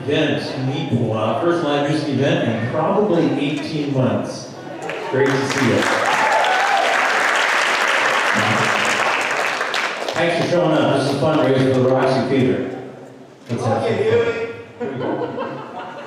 event, Neepawa, first live music event in probably 18 months. Great to see you. Thanks for showing up. This is a fundraiser for the Roxy Theatre. Let's have some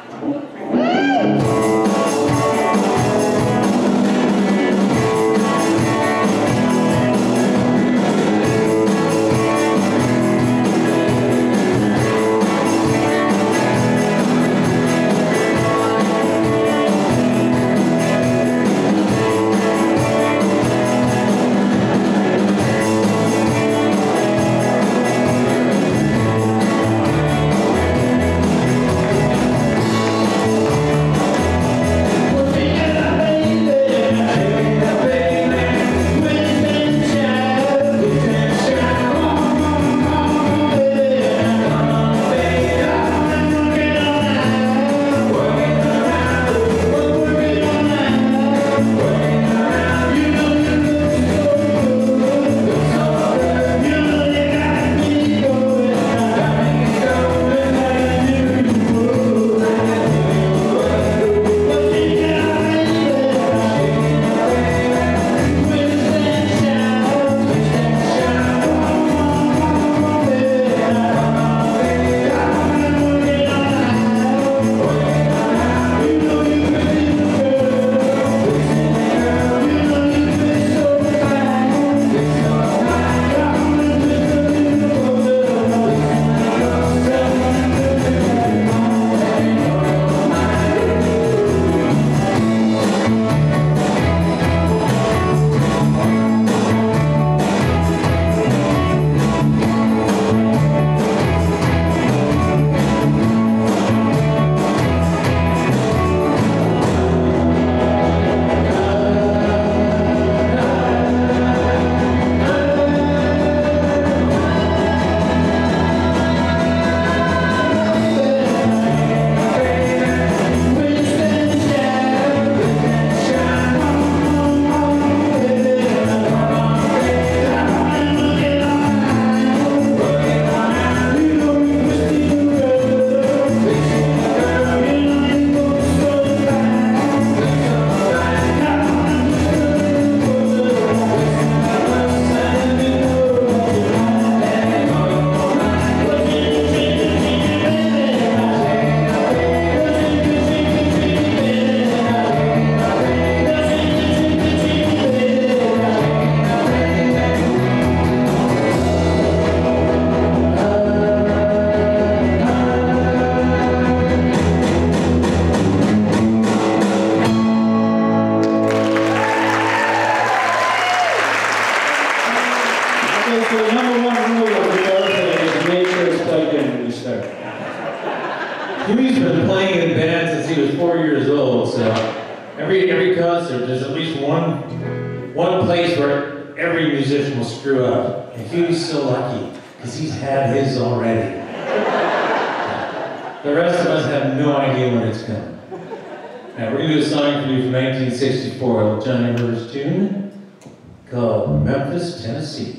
Hughie's been playing in bands since he was 4 years old, so every concert there's at least one place where every musician will screw up. And Hughie's so lucky, because he's had his already. The rest of us have no idea when it's coming. Now we're going to do a song for you from 1964, a Johnny Rivers tune called Memphis, Tennessee.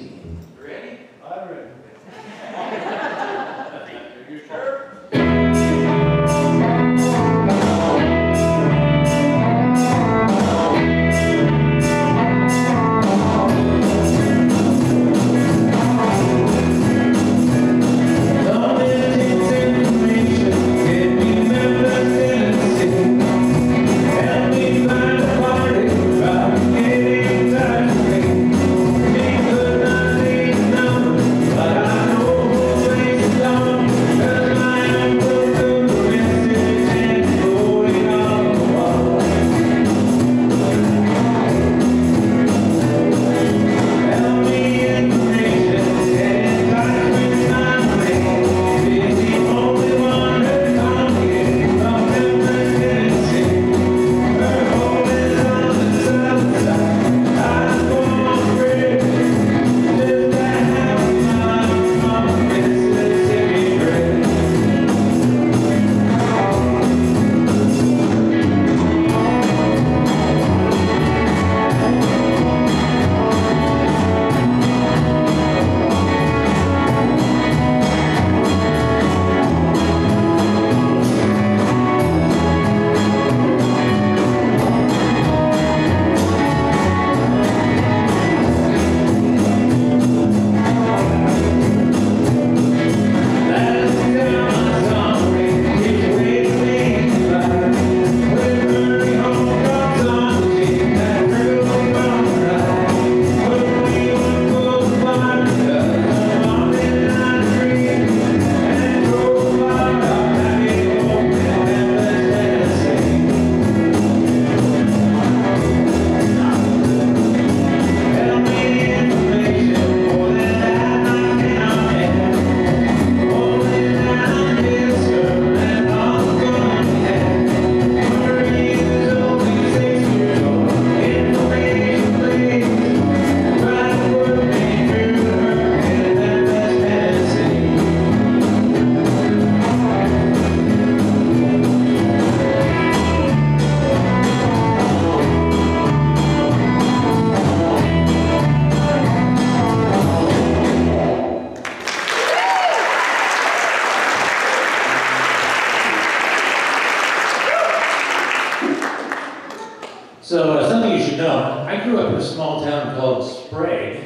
Good night. I grew up in a small town called Sprague.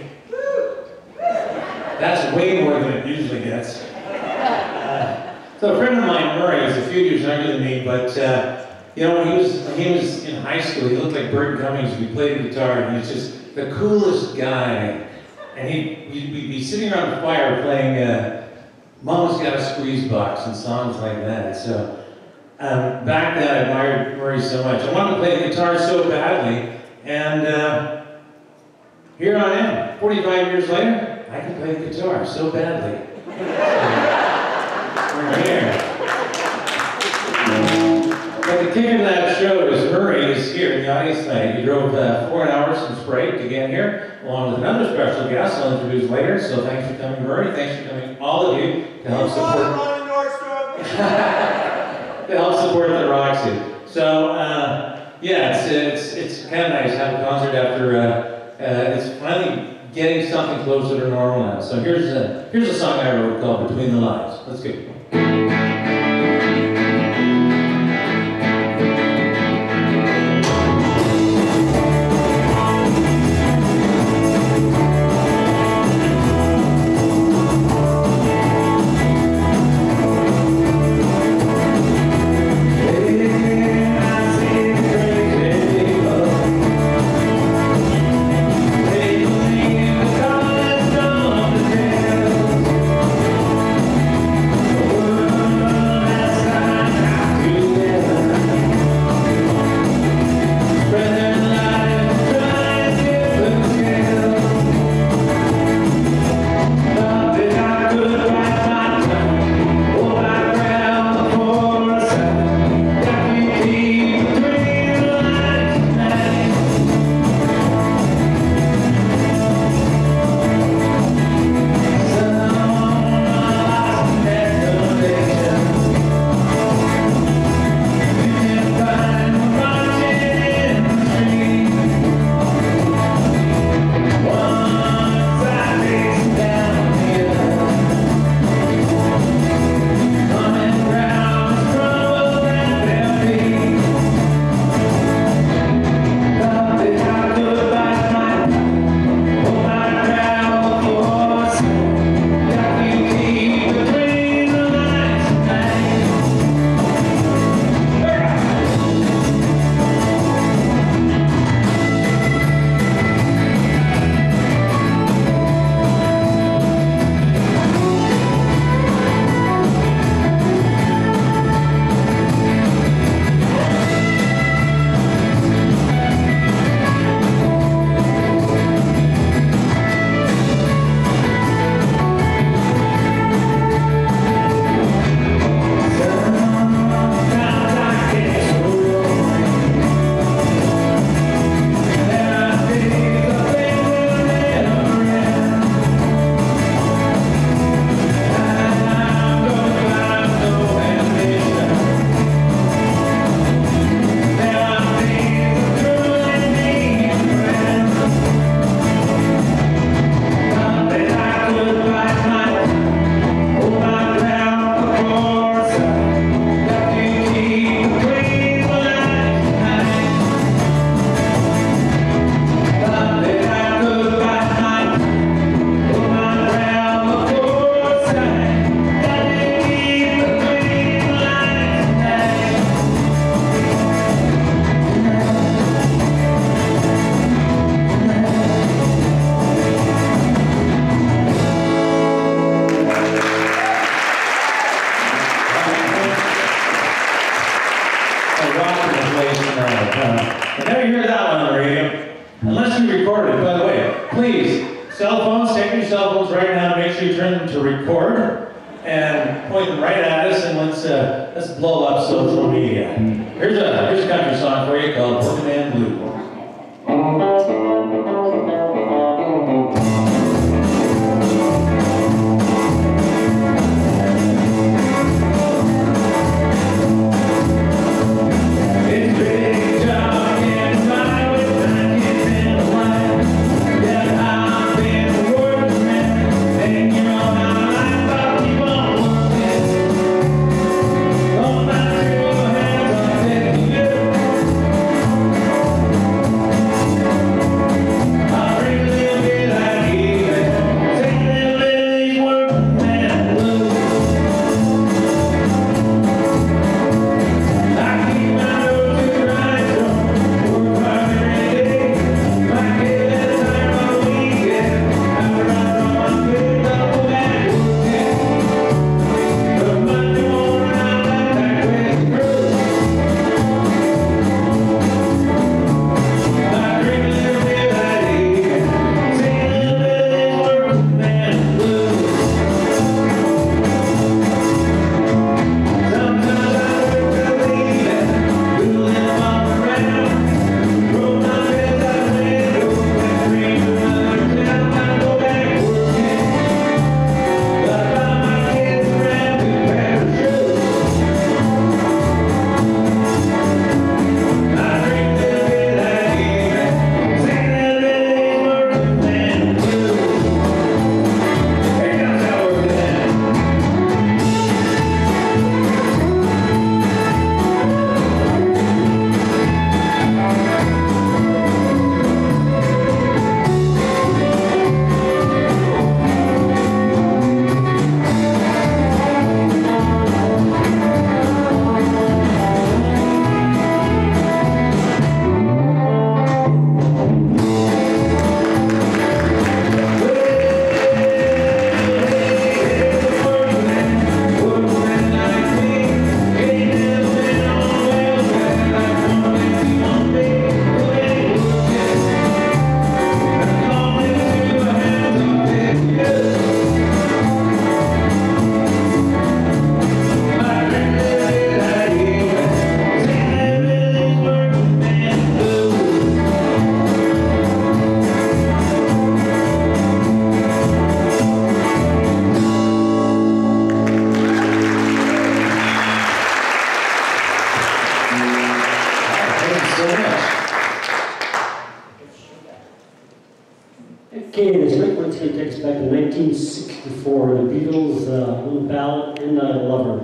That's way more than it usually gets. So a friend of mine, Murray, is a few years younger than me, but you know, when he was in high school, he looked like Burton Cummings. We played guitar, and he was just the coolest guy. And we'd be sitting around the fire playing Mama's Got a Squeeze Box and songs like that. So back then, I admired Murray so much. I wanted to play the guitar so badly, and here I am, 45 years later, I can play the guitar so badly. We're here. But the kick of that show is Murray is here in the audience tonight. He drove 4 hours from Sprague to get here, along with another special guest I'll introduce later. So thanks for coming, Murray. Thanks for coming, all of you, to help support Nordstrom. to help support the Roxy. So yeah, it's kind of nice to have a concert after it's finally getting something closer to normal now. So here's a song I wrote called Between the Lines. Let's go. I never hear that one on the radio, unless you record it. By the way, please, cell phones, take your cell phones right now, make sure you turn them to record, and point them right at us, and let's blow up social media. Here's a country song for you called Pokemon Blue. Okay, this next one's going to take us back to 1964. The Beatles, Little Ballad and Lover.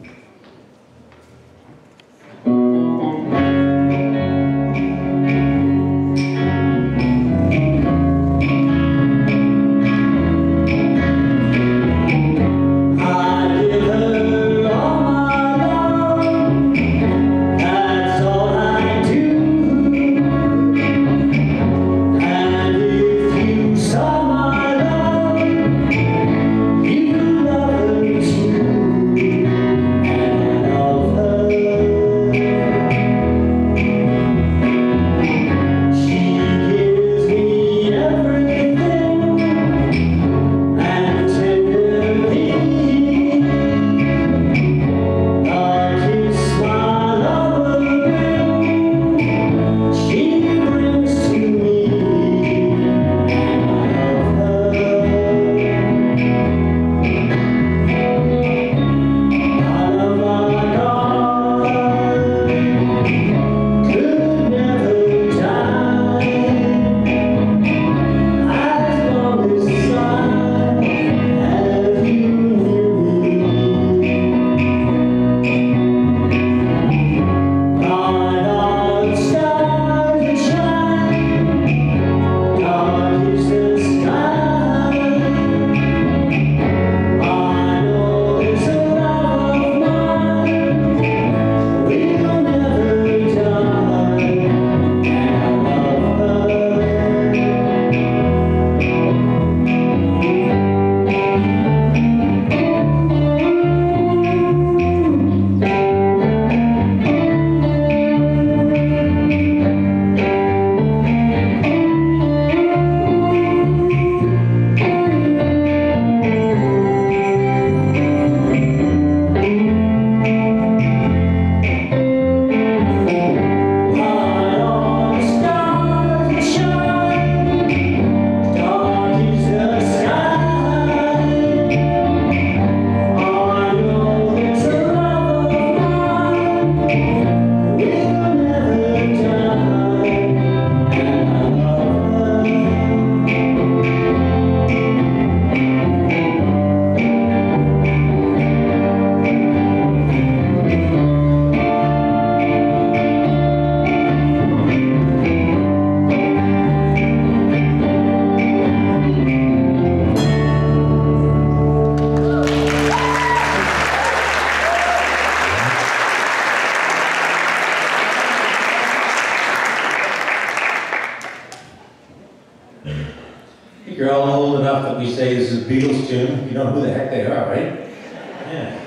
You're all old enough that we say this is a Beatles tune. You know who the heck they are, right? Yeah.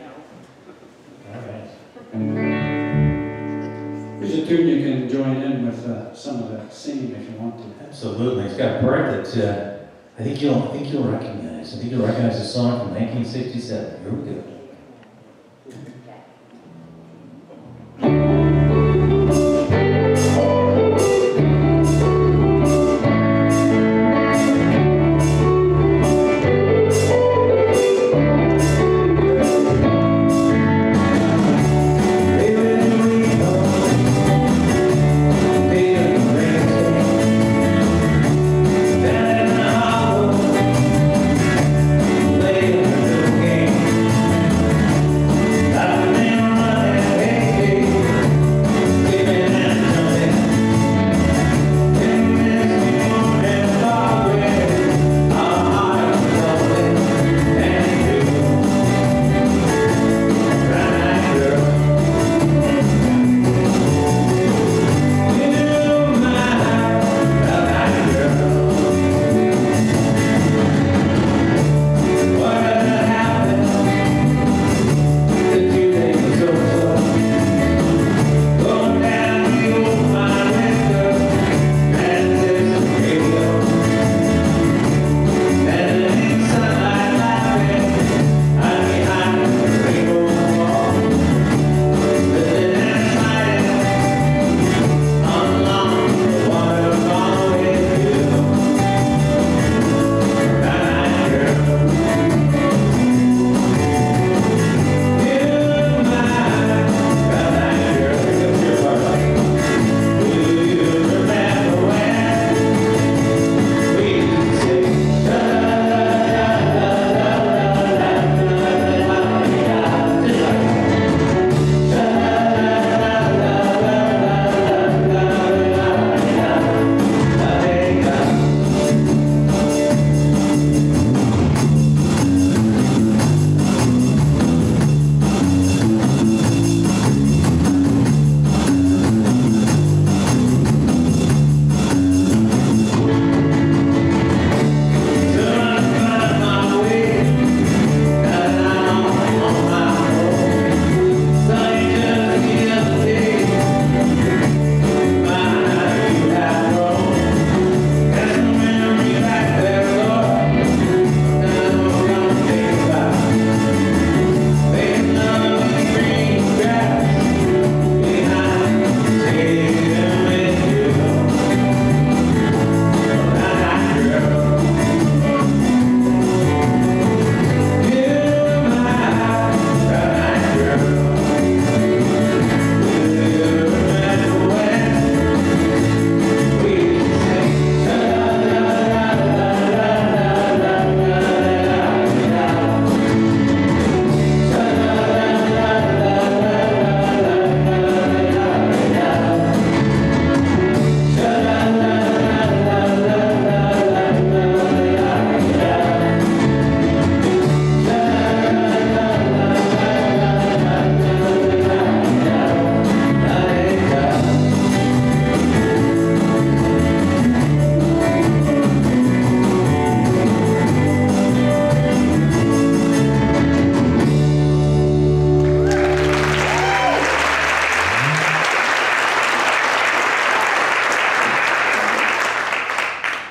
All right. Here's a tune you can join in with some of the singing if you want to. Absolutely. It's got a part that I think you'll recognize. I think you'll recognize a song from 1967. Here we go. Thank you.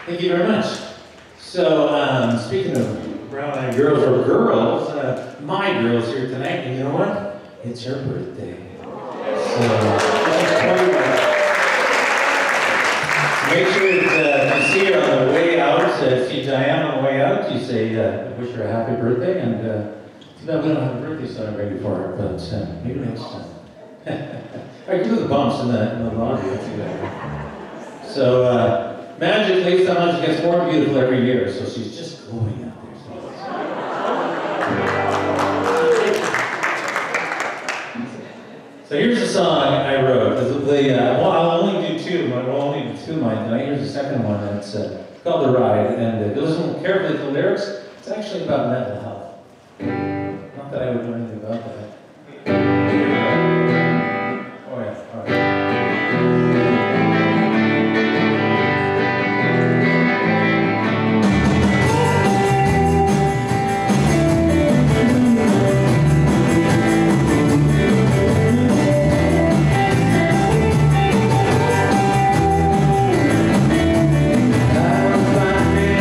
Thank you very much. So, speaking of brown-eyed girls or girls, my girl's here tonight, and you know what? It's her birthday. So, make sure that you see her on the way out. See Diane on the way out. You say, wish her a happy birthday, and too bad we don't have a birthday song ready for her, but maybe next time. All right, give her the bumps in the lobby. Let's do that. So, magically, somehow she gets more beautiful every year, so she's just glowing out there. So here's a song I wrote. Well, I'll only do two. We'll only do two of mine tonight. Here's the second one. It's called The Ride. And if you listen carefully to the lyrics, it's actually about mental health. Not that I would know anything about that. Oh yeah, all right.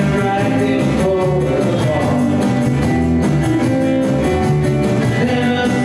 Never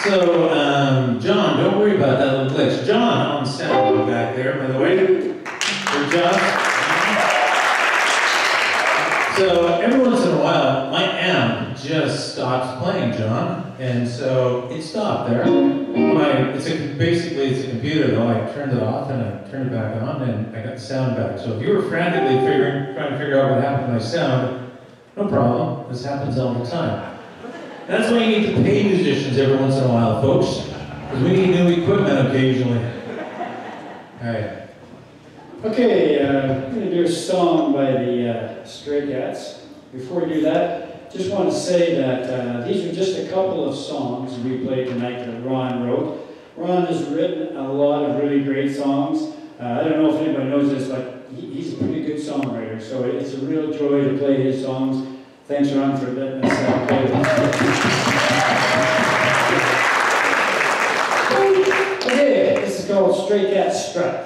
So, John, don't worry about that little glitch. John on sound back there, by the way. Good job. So, every once in a while, my amp just stops playing, John. And so, it stopped there. Basically, it's a computer, though. I turned it off and I turned it back on and I got the sound back. So, if you were frantically trying to figure out what happened to my sound, no problem. This happens all the time. That's why you need to pay musicians every once in a while, folks. Because we need new equipment occasionally. All right. Okay, I'm going to do a song by the Stray Cats. Before we do that, just want to say that these are just a couple of songs we played tonight that Ron wrote. Ron has written a lot of really great songs. I don't know if anybody knows this, but he's a pretty good songwriter, so it's a real joy to play his songs. Thanks, Ron, for letting us play them. Okay, this is called Stray Cat Strut.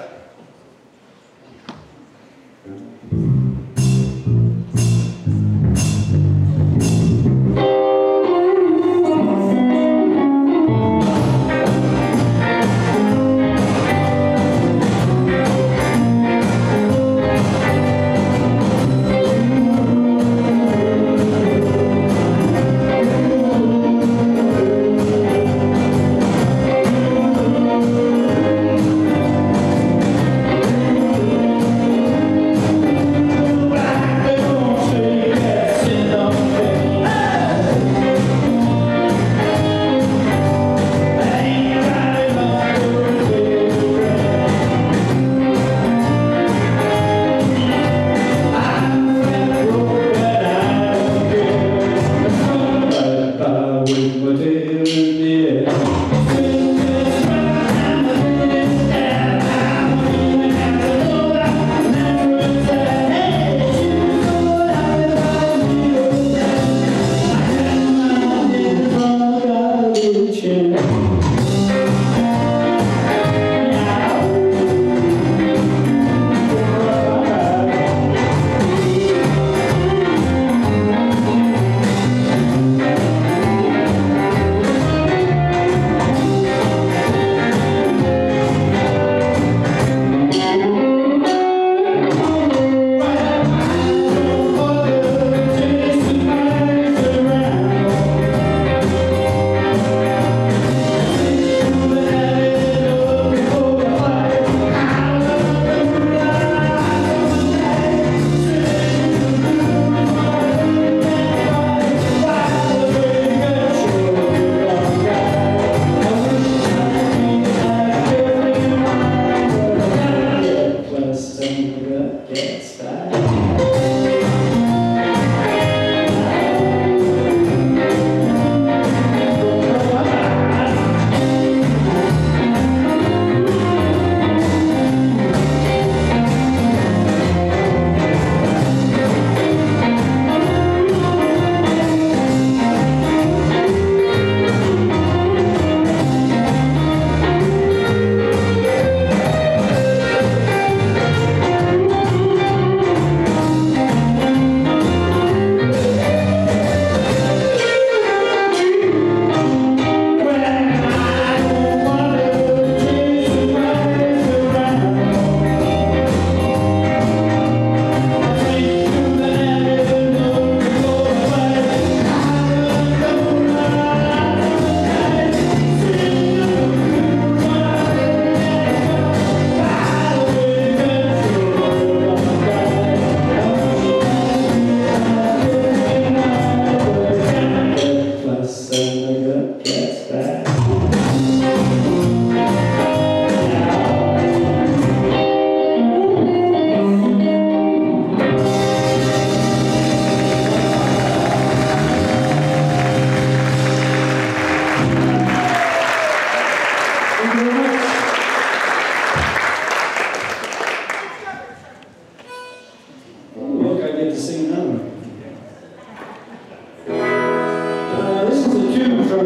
from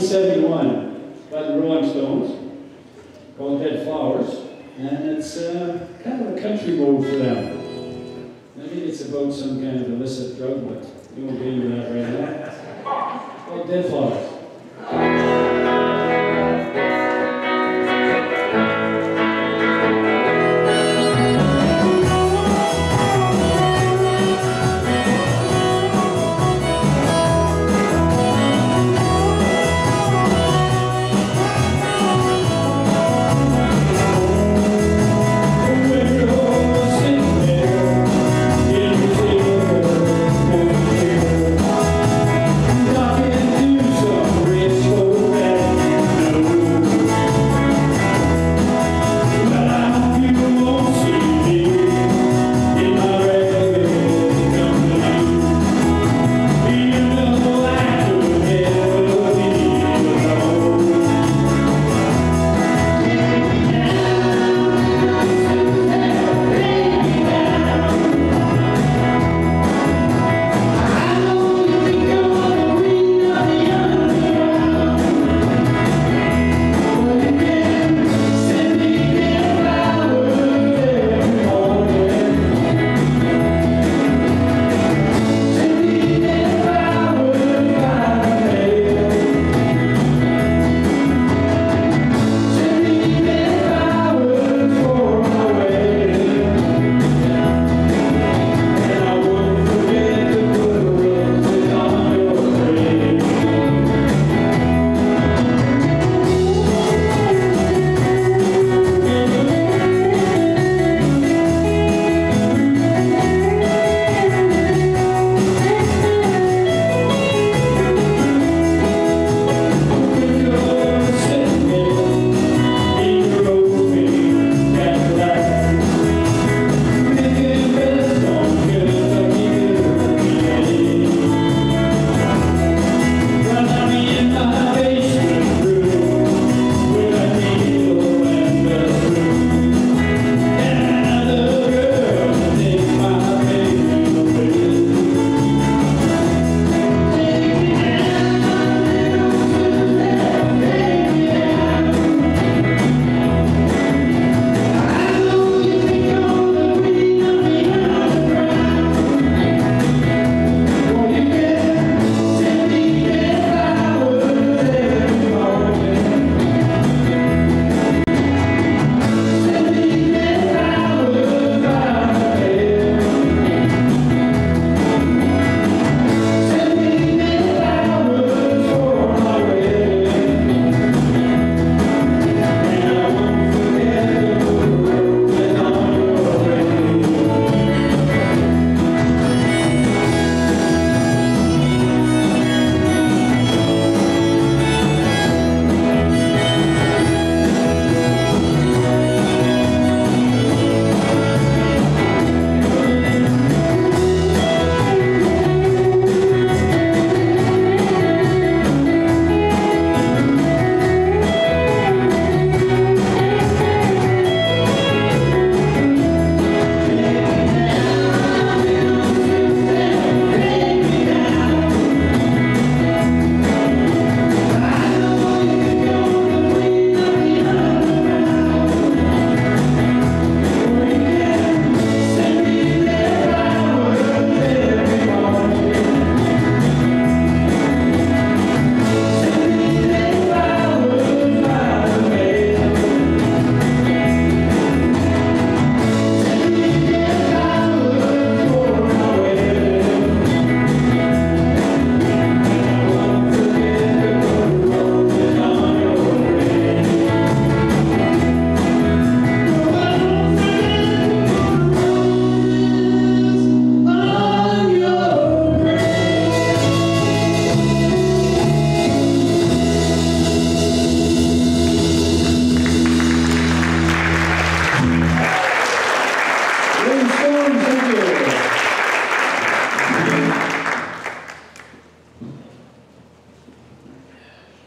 1971 by the Rolling Stones called Dead Flowers, and it's kind of a country mode for them. I think it's about some kind of illicit drug, but we won't get into that right now. It's called Dead Flowers.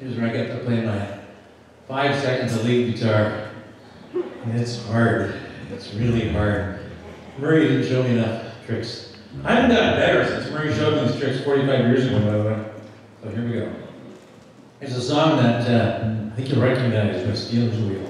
Here's where I get to play my 5 seconds of lead guitar. And it's hard. It's really hard. Murray didn't show me enough tricks. I haven't gotten better since Murray showed me these tricks 45 years ago, by the way. So here we go. It's a song that I think you'll recognize by Steelers Wheel.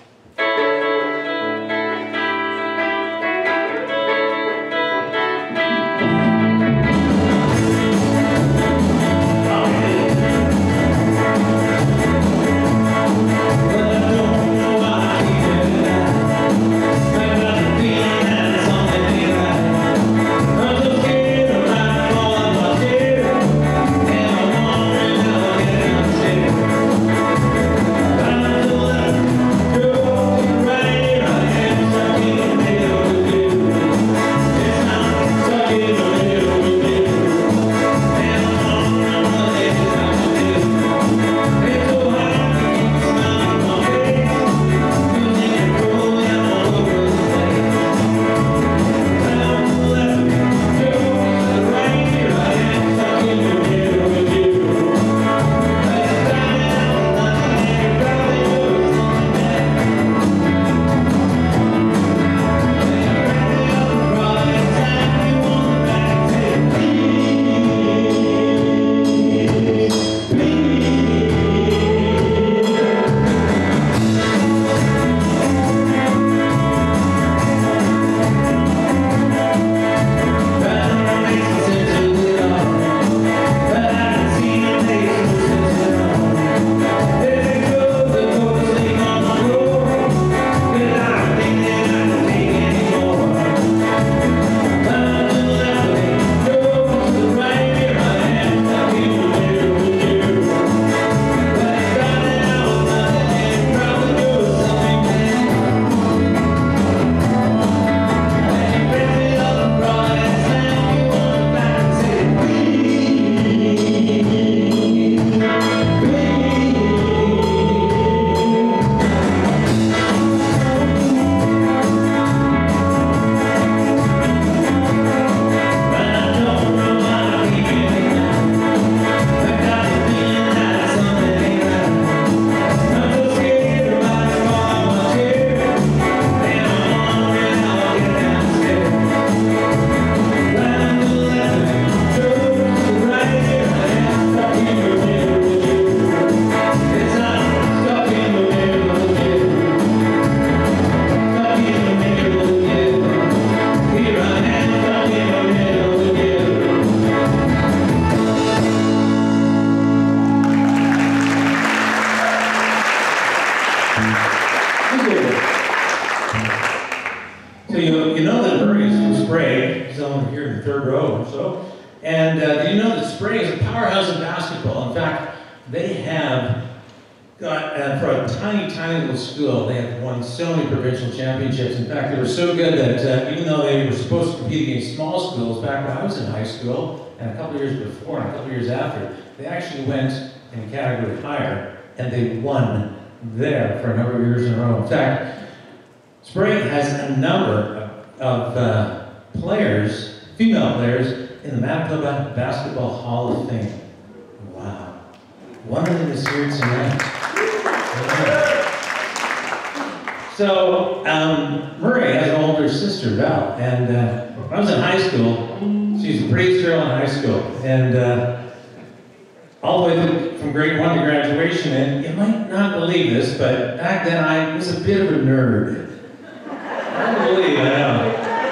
So you know that Murray is from Sprague, he's over here in the third row or so. And do you know that Sprague is a powerhouse in basketball? In fact, they have got, for a tiny, tiny little school, they have won so many provincial championships. In fact, they were so good that even though they were supposed to compete against small schools back when I was in high school, and a couple of years before and a couple of years after, they actually went in a category higher, and they won there for a number of years in a row. In fact, Sprague has a number of players, female players, in the Manitoba Basketball Hall of Fame. Wow. One of them is here tonight. So, Murray has an older sister, Val, and when I was in high school, she was the prettiest girl in high school, and all the way from grade 1 to graduation, and you might not believe this, but back then I was a bit of a nerd. I don't believe it, I know.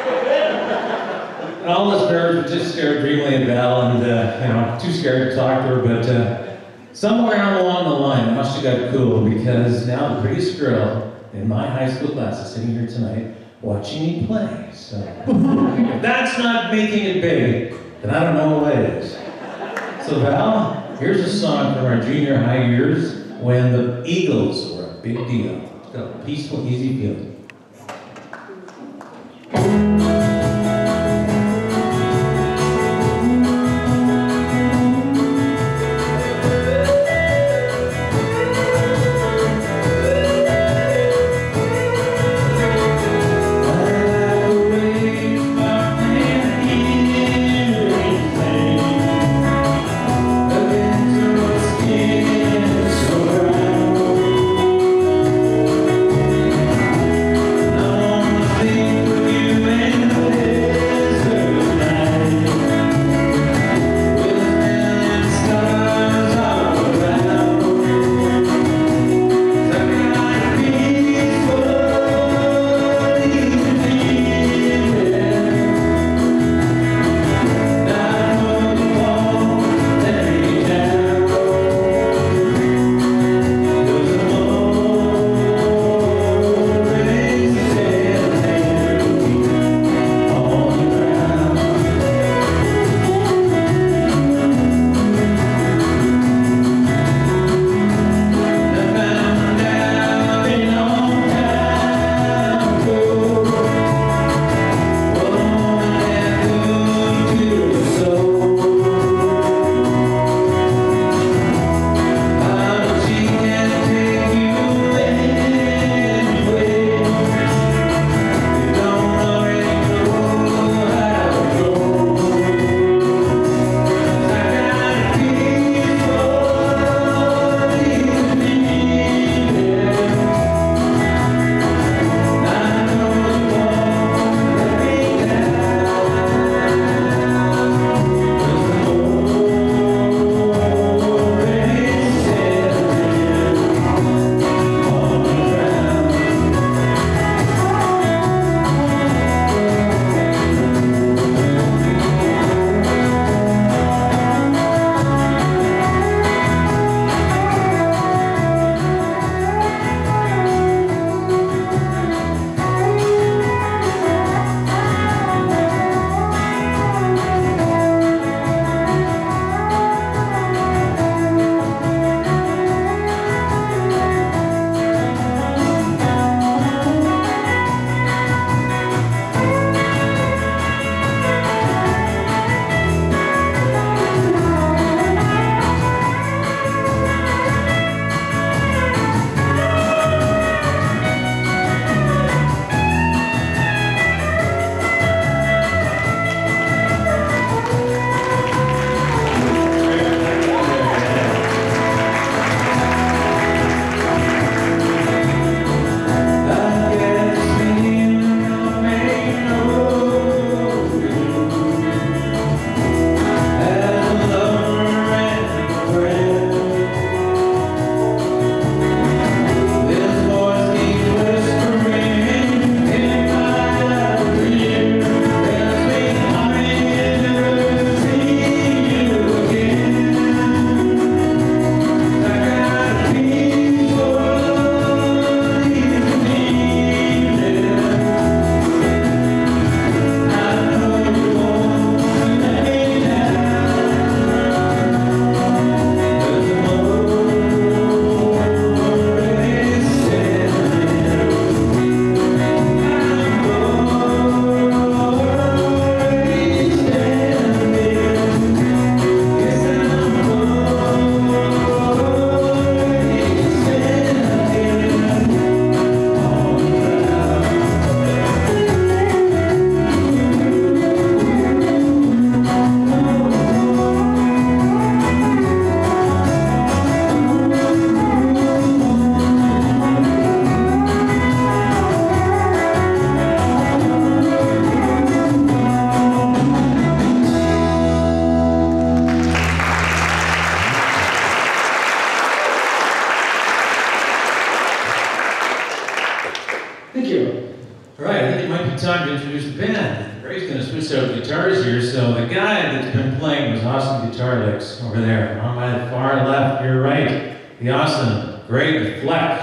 And all those nerds would just stare dreamily at Val, and too scared to talk to her, but somewhere along the line, I must have got cool, because now the prettiest girl in my high school class is sitting here tonight watching me play. So, if that's not making it big, then I don't know what is. So Val, here's a song from our junior high years when the Eagles were a big deal. It's got a peaceful, easy feeling. Against your skin. the time to introduce the band. Ray's going to switch out guitars here, so the guy that's been playing was awesome guitar licks over there. On my far left, your right, the awesome Greg Fleck.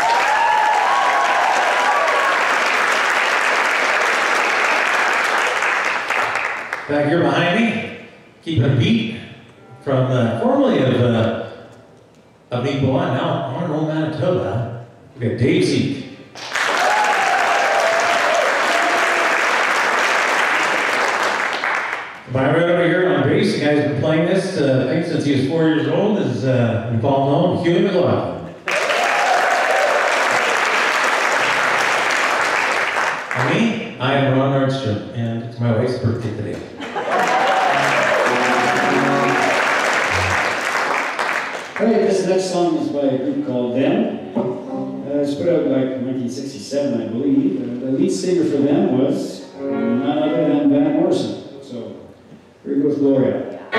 Back here behind me, keeping a beat from formerly of Neepawa, now Nordstrom, Manitoba. We got Dave Zeke. My right over here on bass, the guy's been playing this thing since he was 4 years old, is well known, Hughie McLaughlin. And me, I am Ron Nordstrom, and it's my wife's birthday today. Alright, this next song is by a group called Them. It's put out like 1967, I believe. The lead singer for them was none other than Van Morrison. So, here goes Gloria.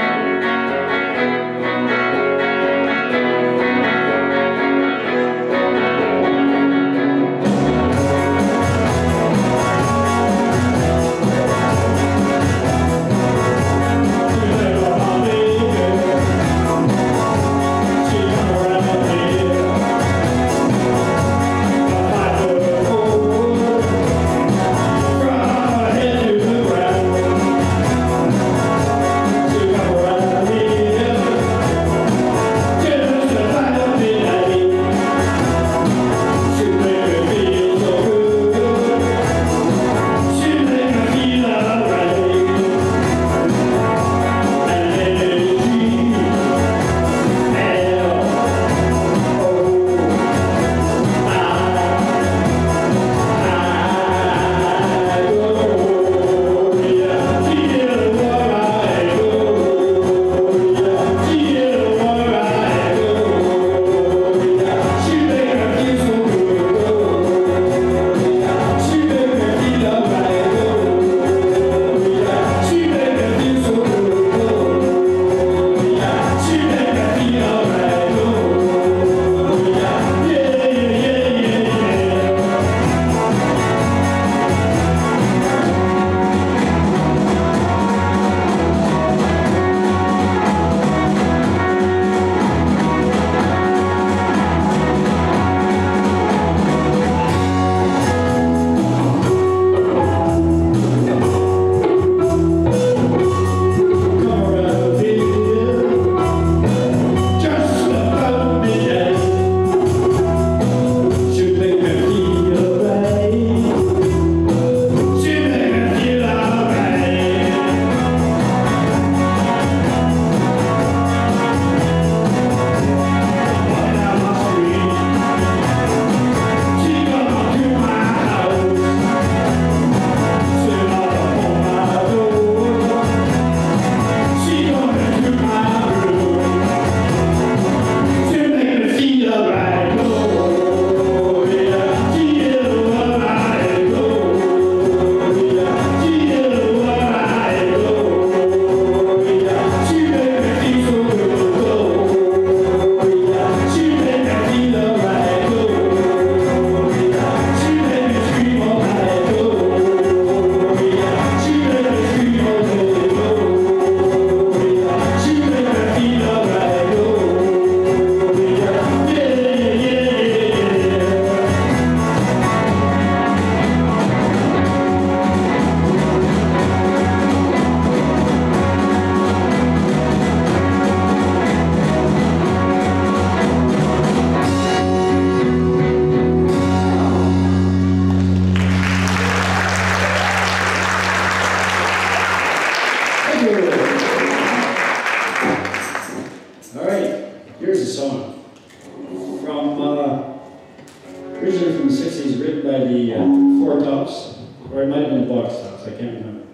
Originally from the 60s, written by the Four Tops, or it might have been Box Tops, I can't remember.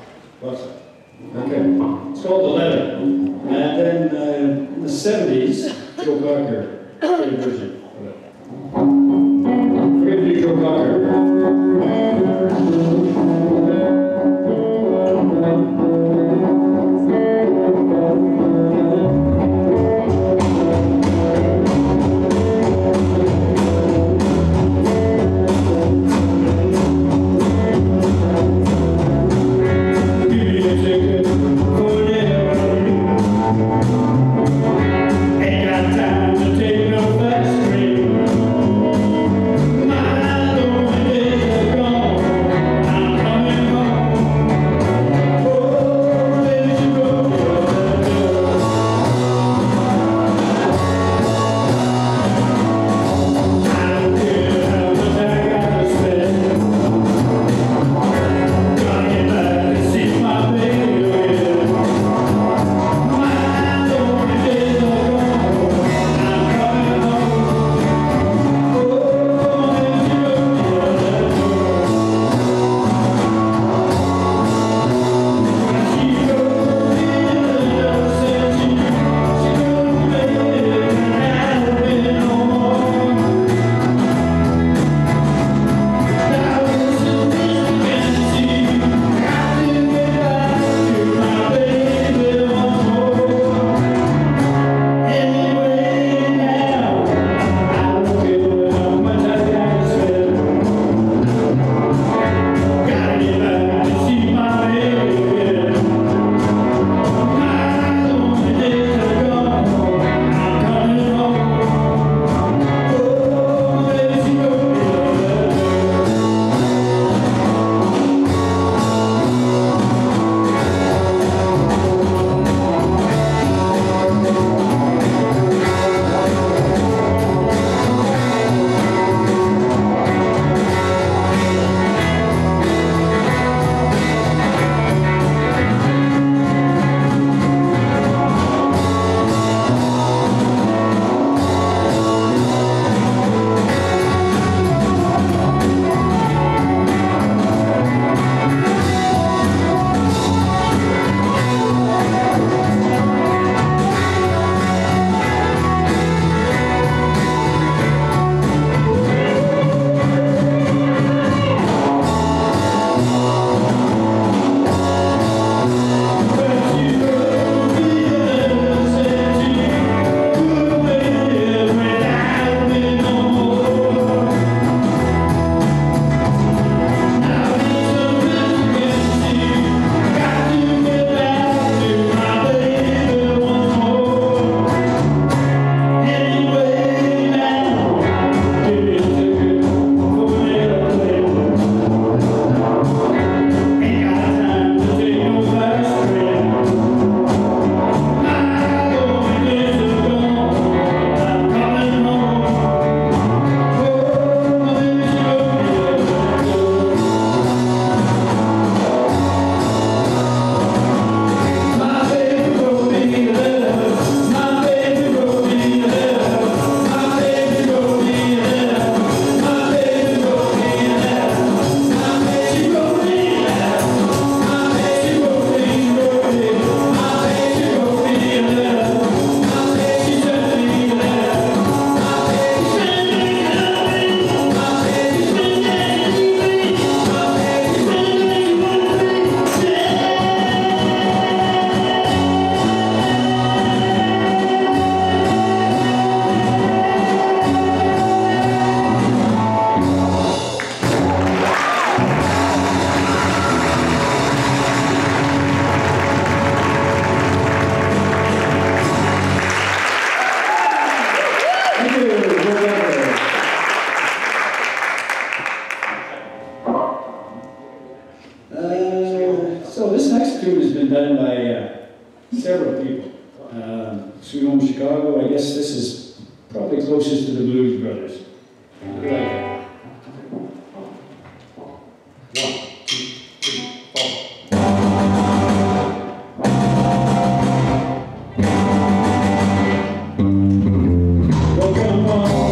Box Tops. Okay. It's called The Letter. And then in the 70s, Joe Cocker did a version of it. We're going to do Joe Cocker. Blues Brothers. Like that. 1, 2, 3, 4. Well, come on.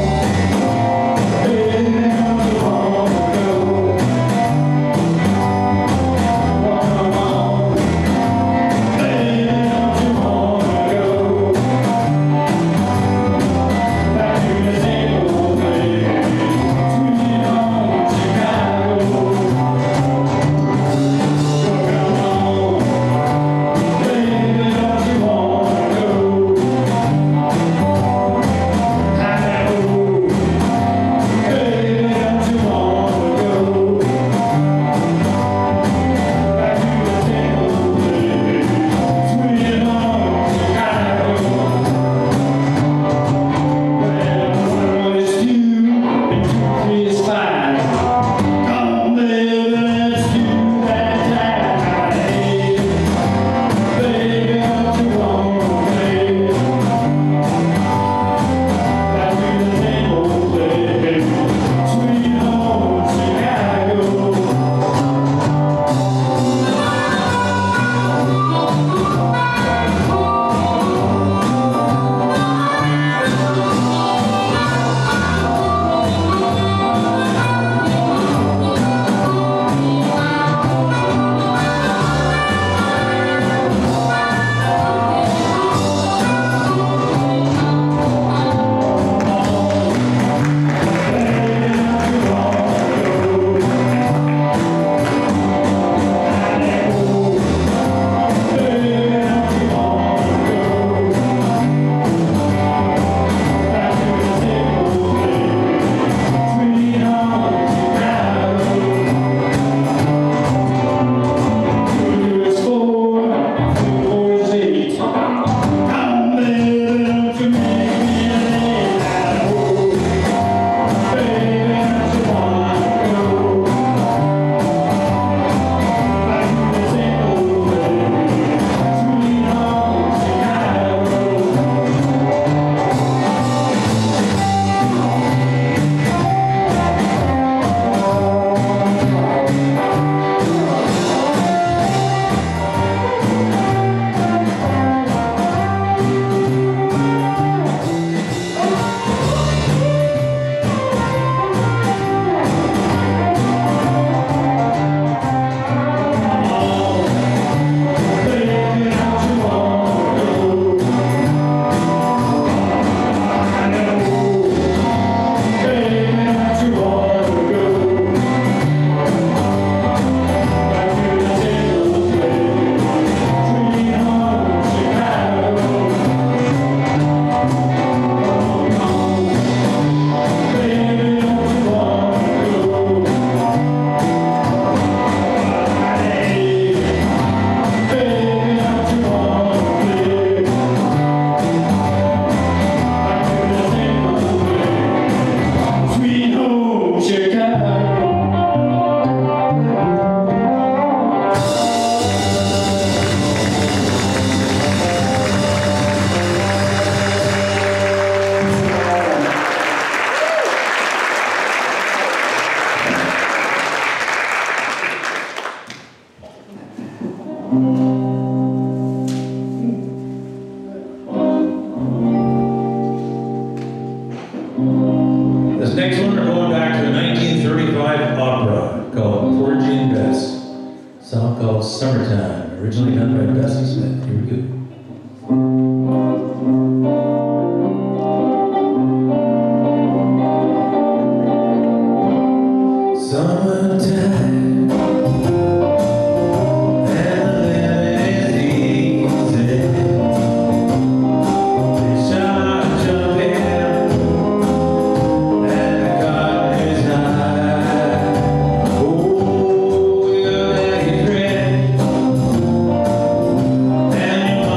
Summertime, originally done by Bessie Smith. Here we go. Summertime, and the living is easy. Fish are jumping, and the cotton is high. Oh, your back is red, and your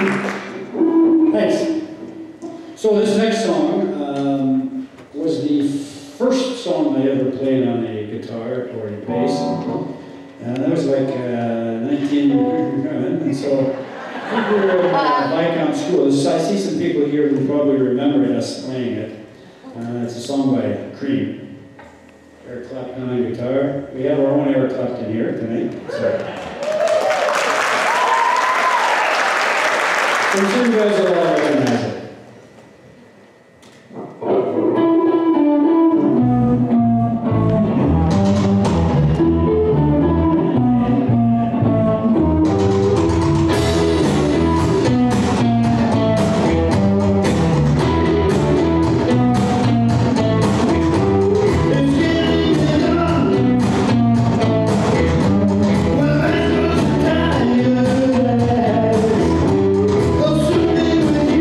Thanks. So this next song was the first song I ever played on a guitar or a bass. That was like 19, and so I think we were in Viscount School. I see some people here who probably remember us playing it. It's a song by Cream. Eric Clapton on guitar. We have our own Eric Clapton here tonight. So. I'm sure you guys will all recognize it. Well,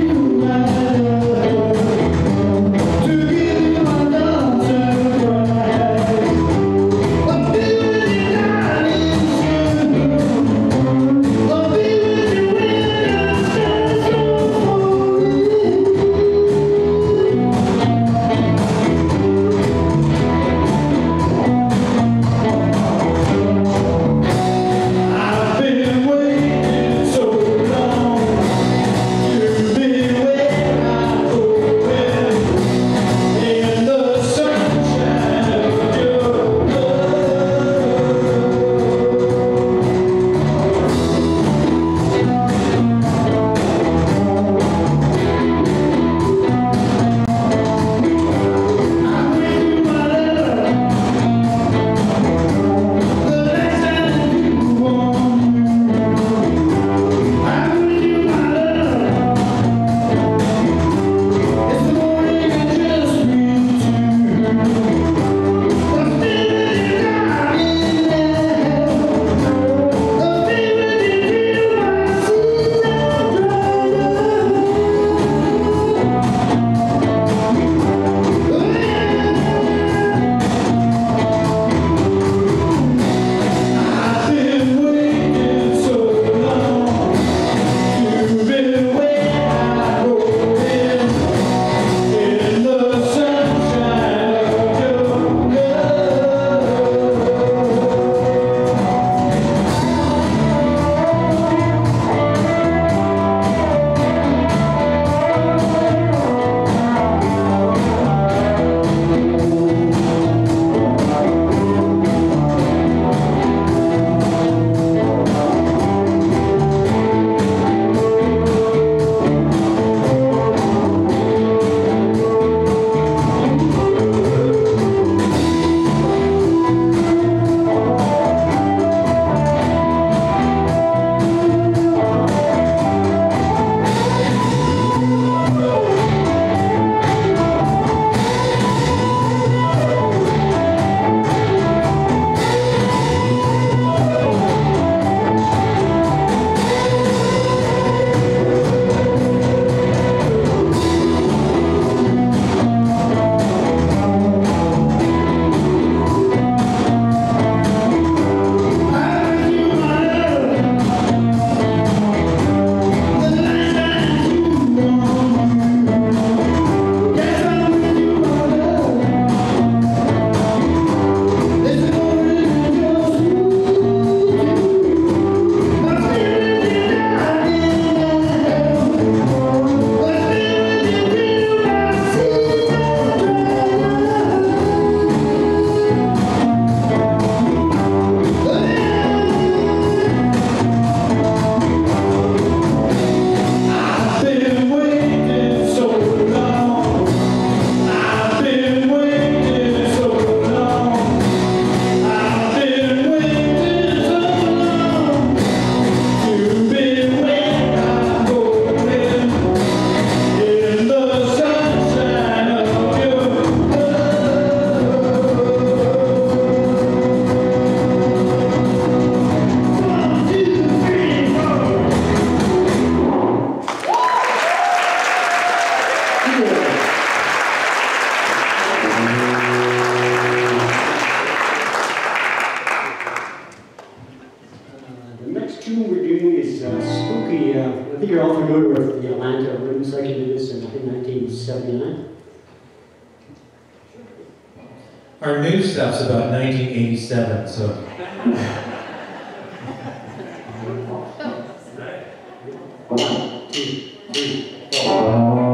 I think you're all familiar with the Atlanta rhythm section did this in 1979. Our new stuff's about 1987, so. One, two, three, four.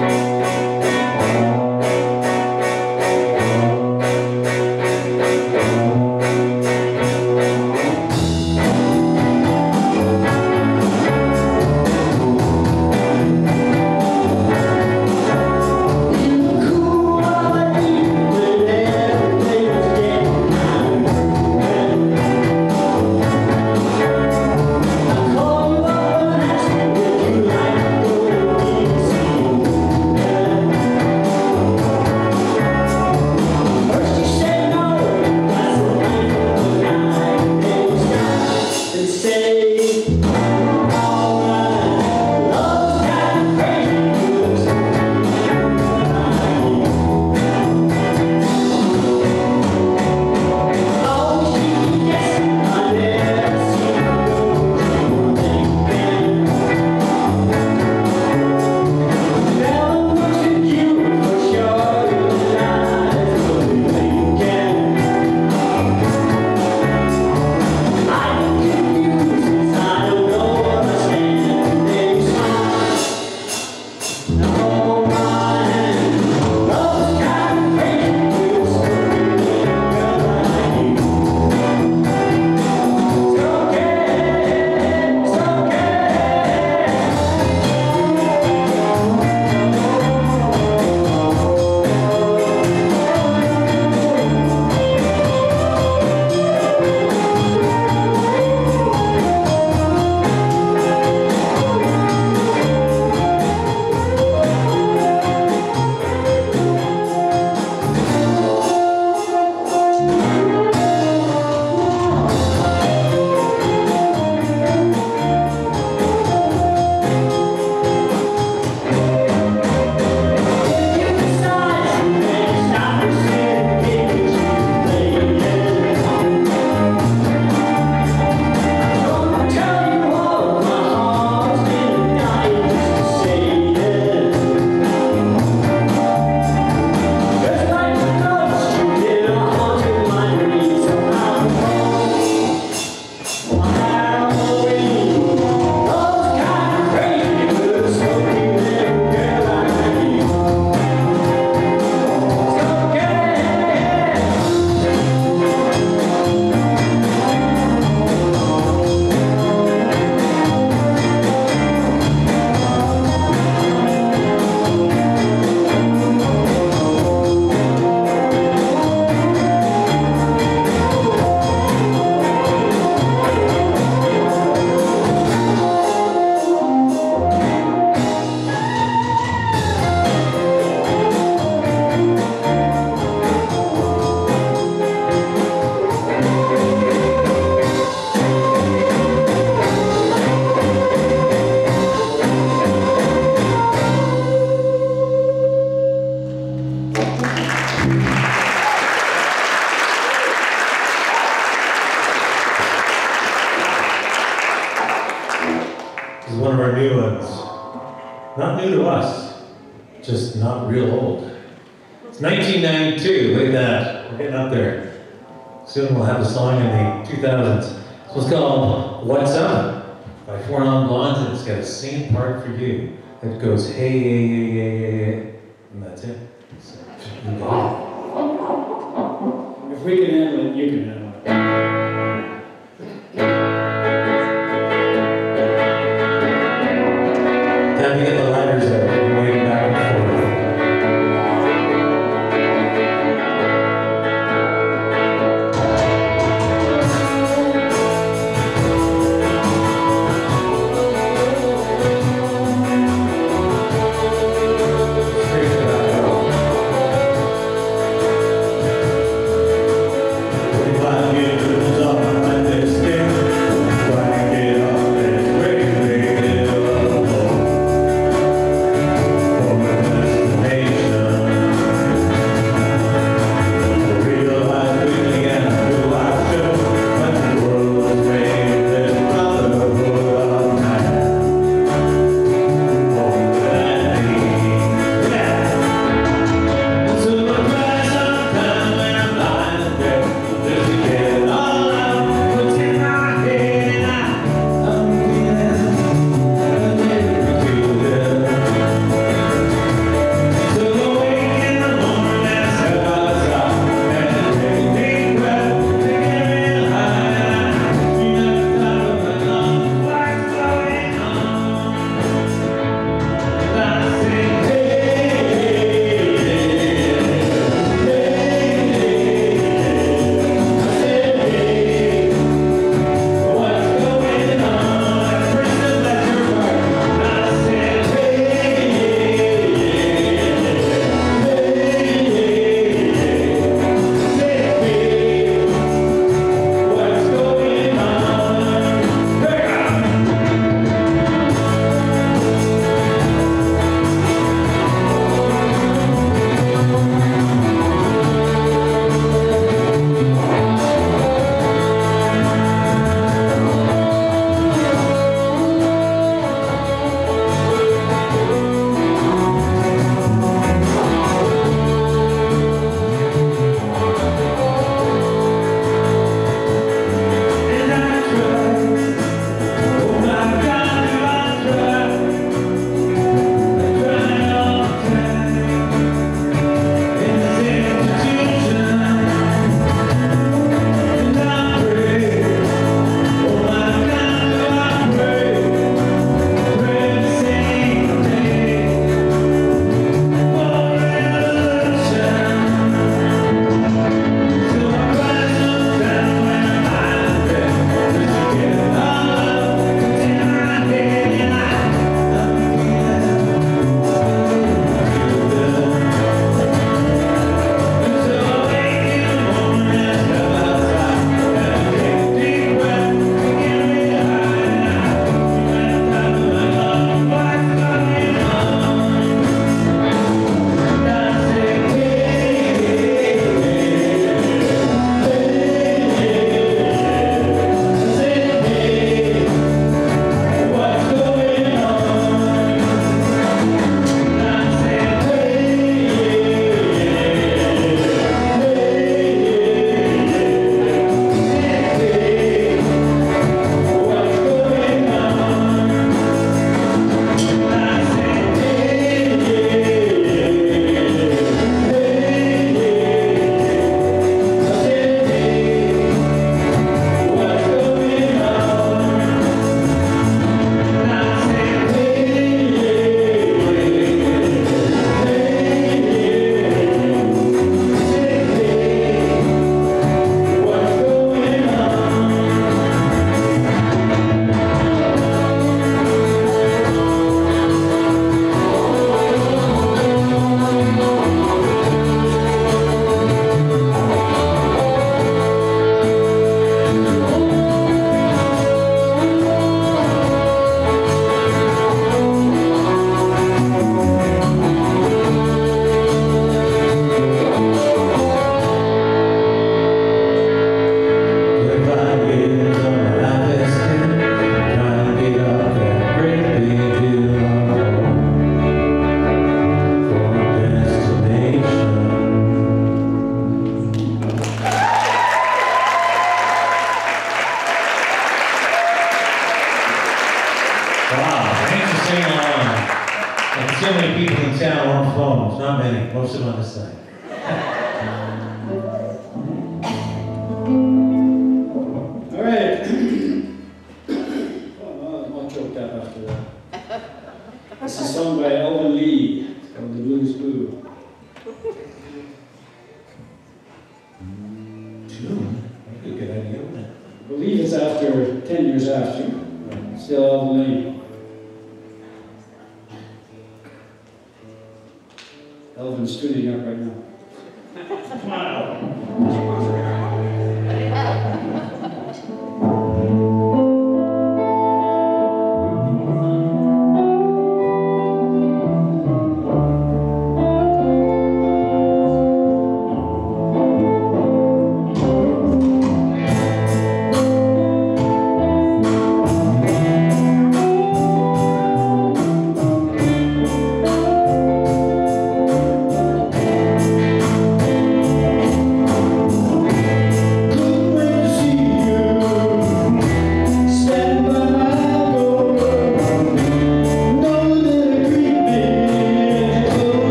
One of our new ones. Not new to us, just not real old. It's 1992, look at that. We're getting up there. Soon we'll have a song in the 2000s. So it's called What's Up by Four Non Blondes, and it's got a singing part for you. It goes hey, hey, hey, hey, hey, hey, and that's it. So, you got it. If we can handle it, you can handle it. Time to get the lighters out. We're waiting back and forth. sing along. And so many people in town on phones. Not many. Most of them on this side. All right. Oh, I'm all choked up after that. This is a song by Elvin Lee. It's called The Blues Blue. June? That's a good idea, isn't it? I believe it's after, 10 years after. Still Elvin Lee. Elvin's tuning up right now. Come on, Elvin.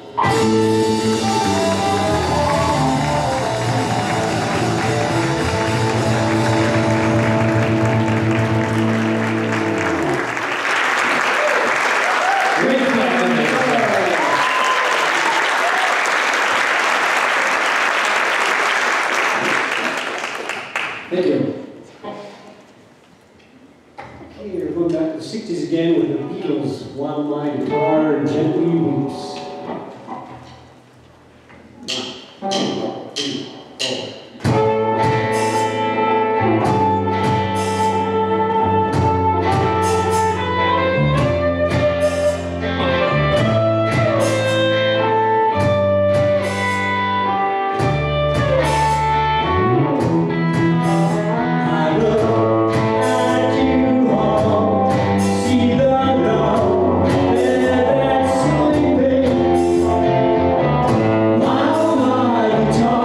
Thank you. Okay, we're going back to the 60s again with the Beatles, While My Guitar Gently Weeps. 1, 2, 3, 4. Guitar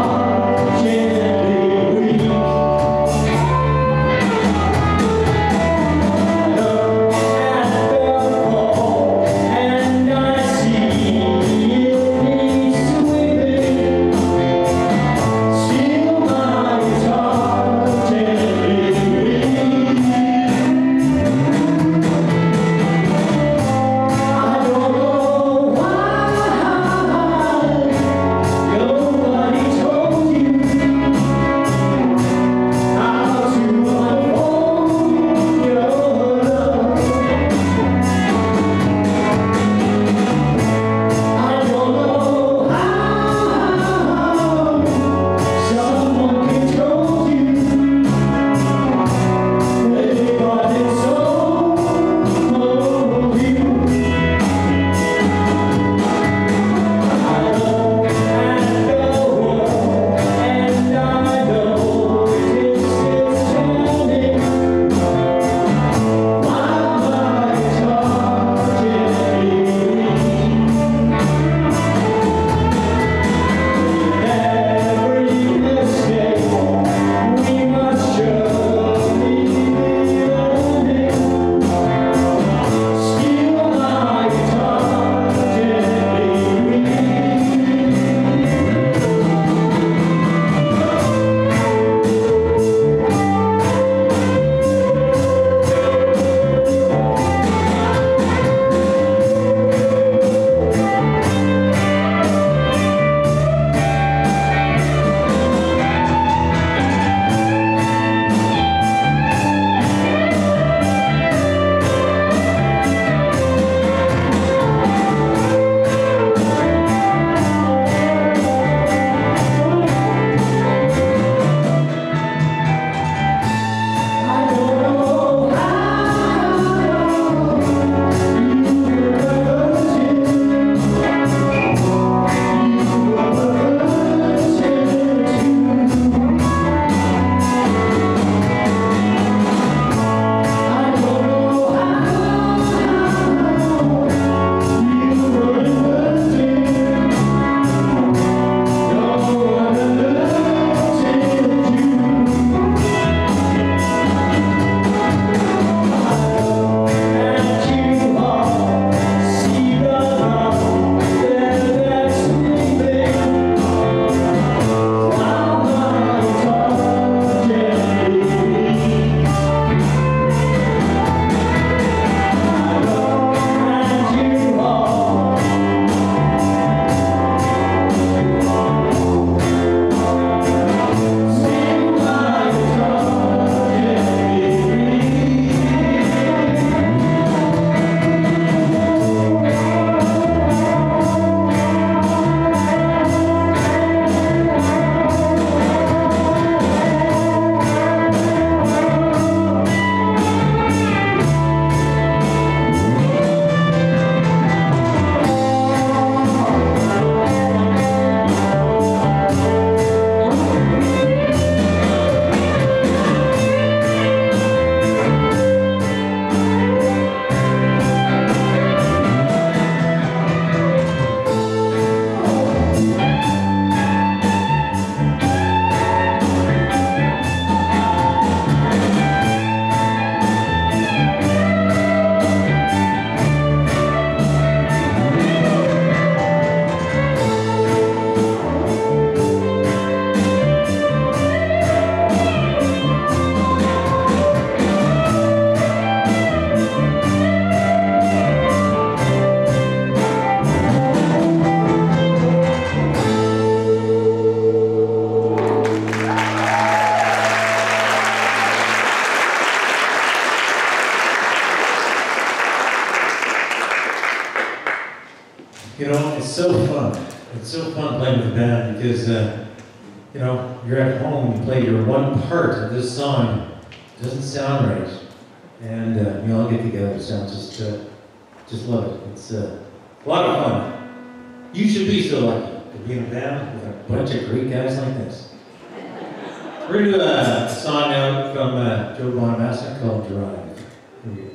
so fun playing with a band because, you know, you're at home, you play your one part of this song, it doesn't sound right. And we all get together, so just love it. It's a lot of fun. You should be so lucky to be in a band with a bunch of great guys like this. We're going to do a song now from Joe Bonamassa called Drive. Here we go.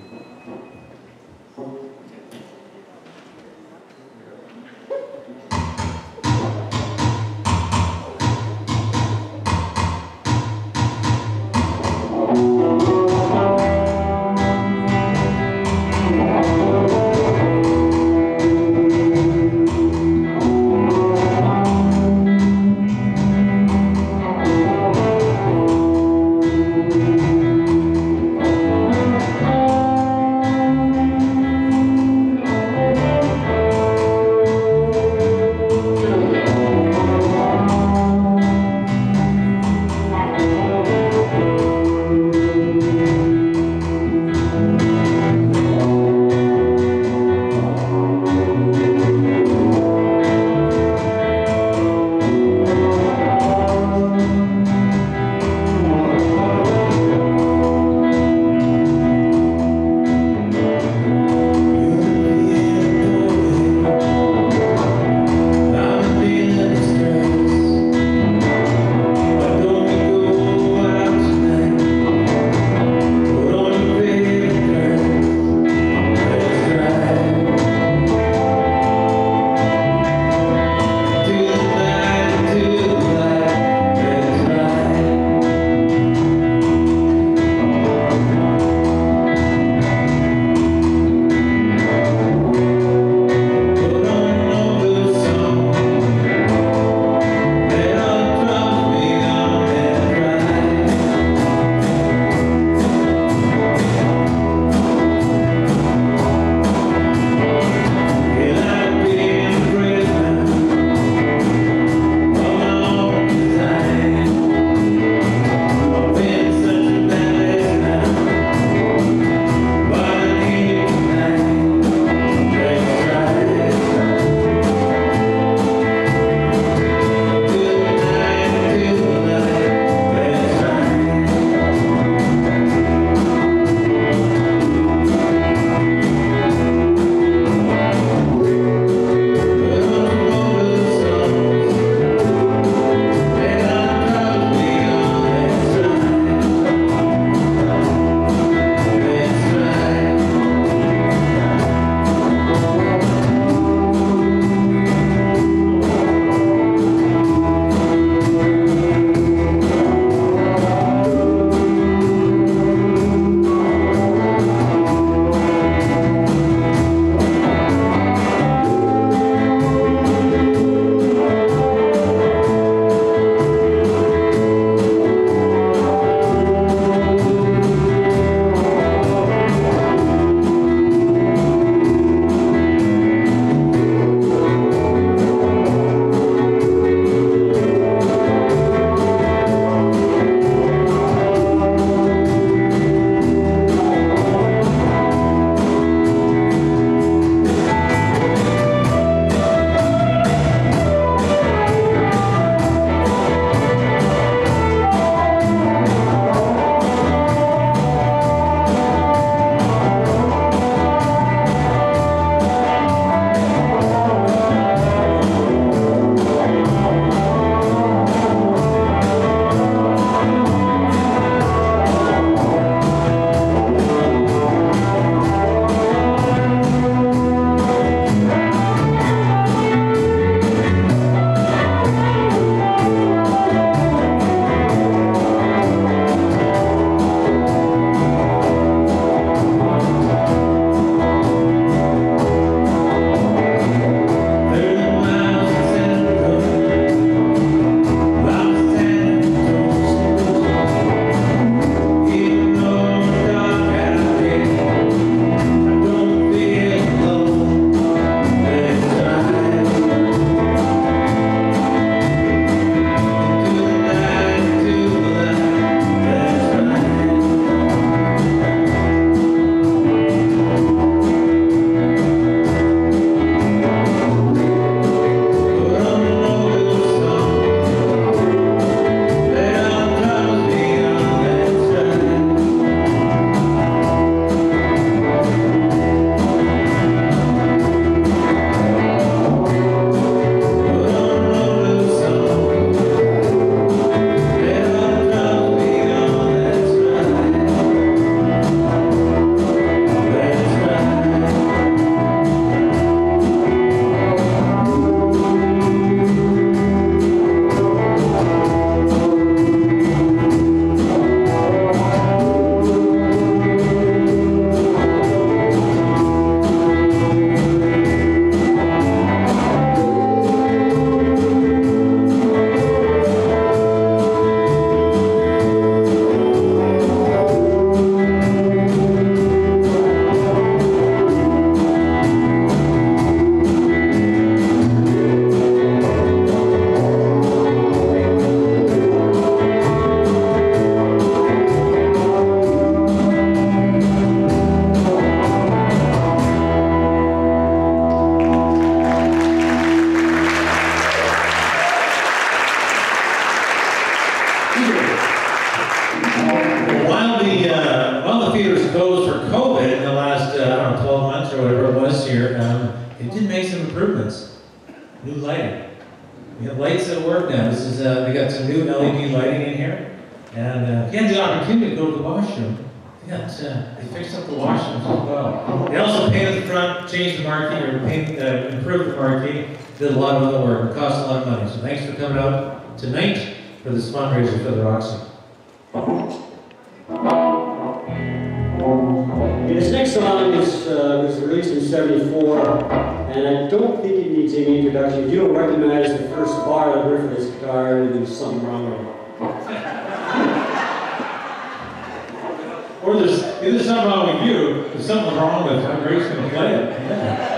They did make some improvements. New lighting. We have lights that work now. This is we got some new LED lighting in here, and if you had the opportunity to go to the washroom, they fixed up the washrooms as well. They also painted the front, changed the marquee, or improved the marquee. Did a lot of other work. It cost a lot of money. So thanks for coming out tonight for this fundraiser for the Roxy. This next song was released in '74, and I don't think it needs any introduction. If you don't recognize the first bar of the riff of this guitar, there's something wrong with it. Or there's something wrong with you, there's something wrong with how Grace can play it. Yeah.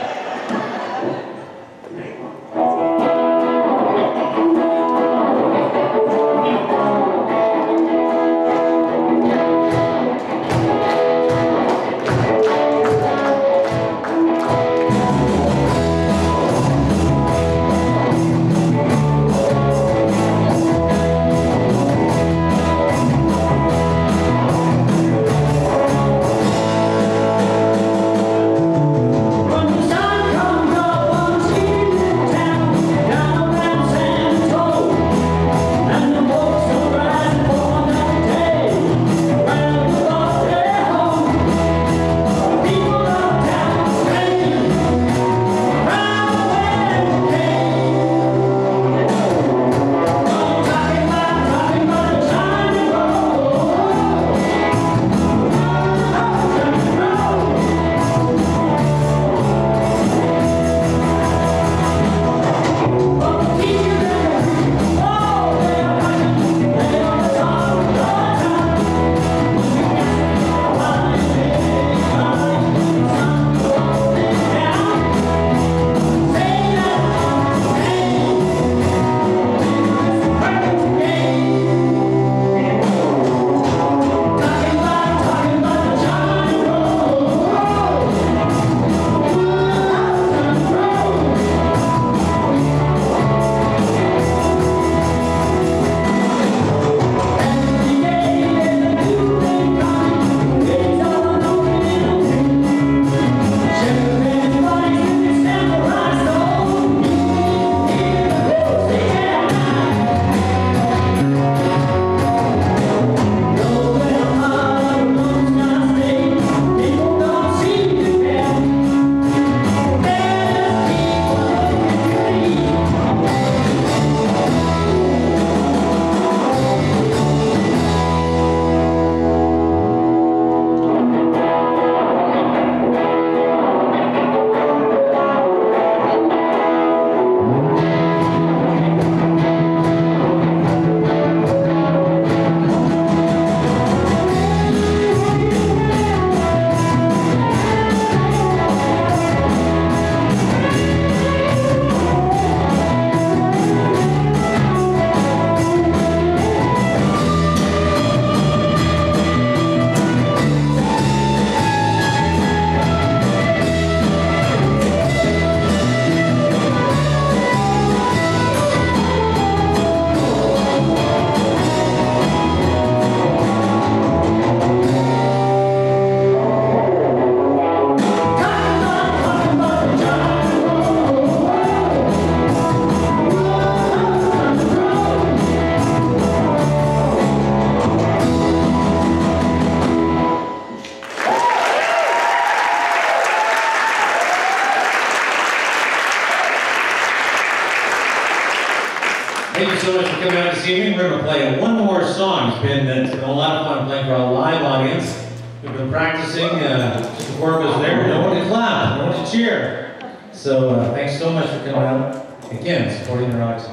Thank you so much for coming out this evening. We're going to play one more song. It's been a lot of fun playing for a live audience. We've been practicing just before it was there. No one to clap, no one to cheer. So thanks so much for coming out. Again, supporting the Roxy.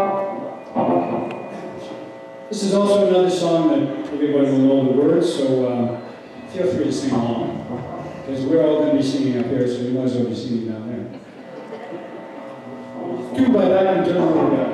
This is also another song that everybody will know the words, so feel free to sing along. Because we're all going to be singing up here, so we might as well be singing down there. Do by back and turn over back.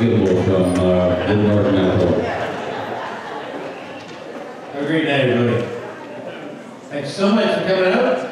Kimball from North Manitoba. Have a great night, everybody. Thanks so much for coming out.